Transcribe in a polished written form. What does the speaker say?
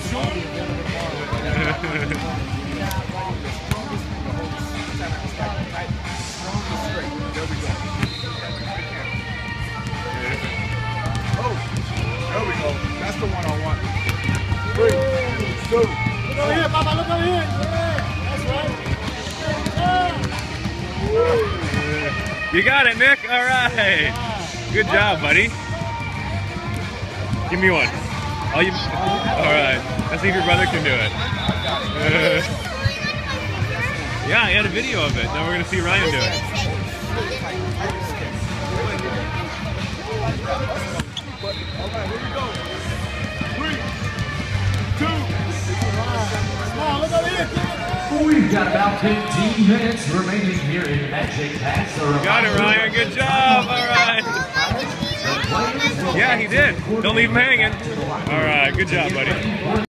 There we go. That's the one I want. 3, 2. Look over here, Papa. Look over here. That's You got it, Nick. All right. Good job, buddy. Give me one. All right. Let's see if your brother can do it. Yeah, I had a video of it. Now we're going to see Ryan do it. All right, here we go. 3, 2. Look over here. We've got about 15 minutes remaining here in Magic Pass. Got it, Ryan. Good job. All right. Yeah, he did. Don't leave him hanging. All right. Good job, buddy.